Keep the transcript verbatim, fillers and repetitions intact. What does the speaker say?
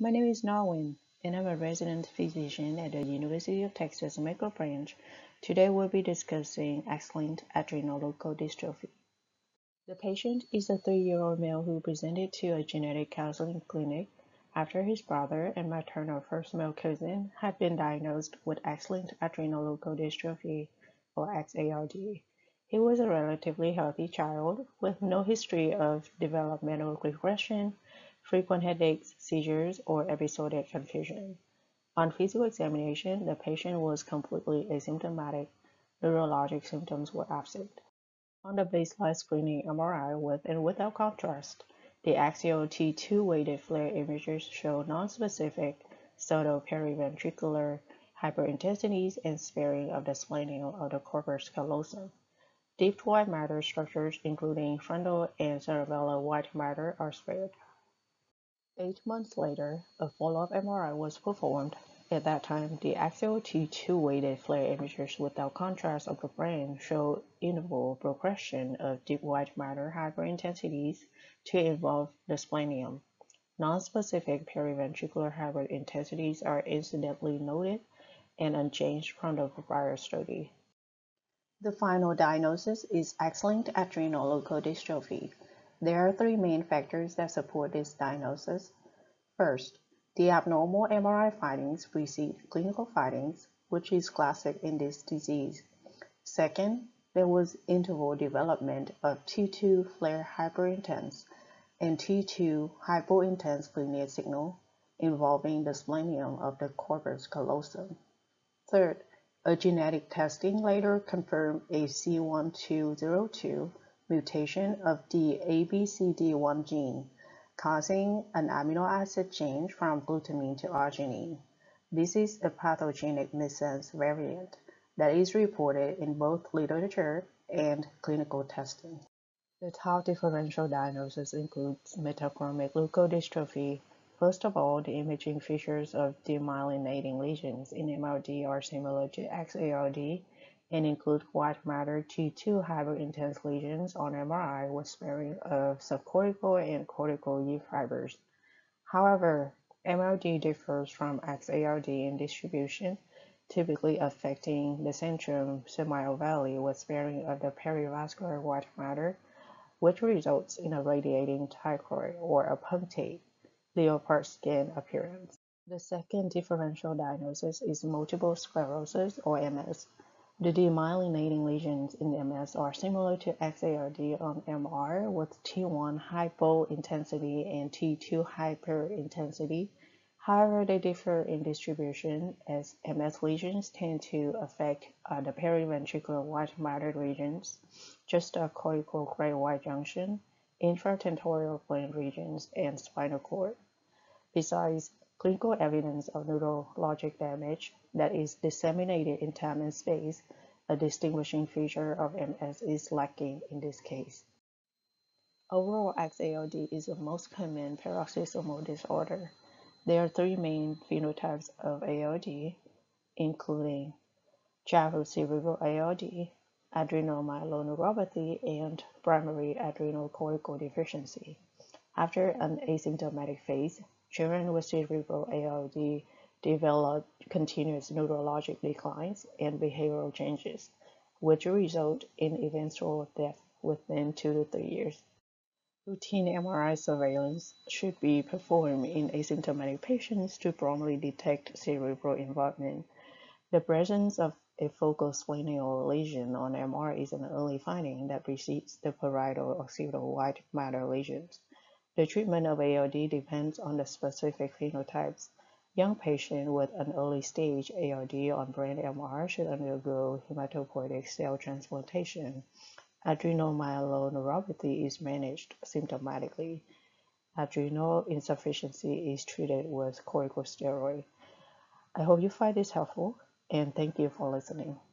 My name is Narwin, and I'm a resident physician at the University of Texas Medical Branch. Today we'll be discussing X-linked adrenoleukodystrophy. The patient is a three-year-old male who presented to a genetic counseling clinic after his brother and maternal first male cousin had been diagnosed with X-linked adrenoleukodystrophy, or X A L D. He was a relatively healthy child with no history of developmental regression, frequent headaches, seizures, or episodic confusion. On physical examination, the patient was completely asymptomatic. Neurologic symptoms were absent. On the baseline screening M R I with and without contrast, the axial T two weighted FLAIR images show nonspecific pseudo-periventricular hyperintensities and sparing of the splenium of the corpus callosum. Deep white matter structures, including frontal and cerebellar white matter, are spared. Eight months later, a follow-up M R I was performed. At that time, the axial T two weighted FLAIR images without contrast of the brain showed interval progression of deep white matter hyperintensities to involve the splenium. Nonspecific periventricular hyperintensities are incidentally noted and unchanged from the prior study. The final diagnosis is X-linked adrenoleukodystrophy. There are three main factors that support this diagnosis. First, the abnormal M R I findings precede clinical findings, which is classic in this disease. Second, there was interval development of T two FLAIR hyperintense and T two hypointense linear signal involving the splenium of the corpus callosum. Third, a genetic testing later confirmed a C one two zero two mutation of the A B C D one gene, causing an amino acid change from glutamine to arginine. This is a pathogenic missense variant that is reported in both literature and clinical testing. The top differential diagnosis includes metachromic leukodystrophy. First of all, the imaging features of demyelinating lesions in M R D are similar to X A L D and include white matter T two hyperintense lesions on M R I with sparing of subcortical and cortical E fibers. However, M R D differs from X A L D in distribution, typically affecting the centrum semicwale with sparing of the perivascular white matter, which results in a radiating tigroid or a punctate, leopard-skin appearance. The second differential diagnosis is multiple sclerosis or M S. The demyelinating lesions in M S are similar to X A L D on M R with T one hypointensity and T two hyperintensity. However, they differ in distribution as M S lesions tend to affect uh, the periventricular white matter regions, just a cortical gray-white junction, infratentorial plain regions, and spinal cord. Besides, clinical evidence of neurologic damage that is disseminated in time and space, a distinguishing feature of M S, is lacking in this case. Overall, X A L D is the most common paroxysmal disorder. There are three main phenotypes of A L D, including childhood cerebral A L D, adrenomyeloneuropathy, and primary adrenoleukodystrophy. After an asymptomatic phase, children with cerebral A L D develop continuous neurologic declines and behavioral changes, which result in eventual death within two to three years. Routine M R I surveillance should be performed in asymptomatic patients to promptly detect cerebral involvement. The presence of a focal splenial lesion on M R is an early finding that precedes the parietal occipital white matter lesions. The treatment of A L D depends on the specific phenotypes. Young patients with an early-stage A L D on brain M R should undergo hematopoietic cell transplantation. Adrenoleukodystrophy is managed symptomatically. Adrenalinsufficiency is treated with corticosteroid. I hope you find this helpful, and thank you for listening.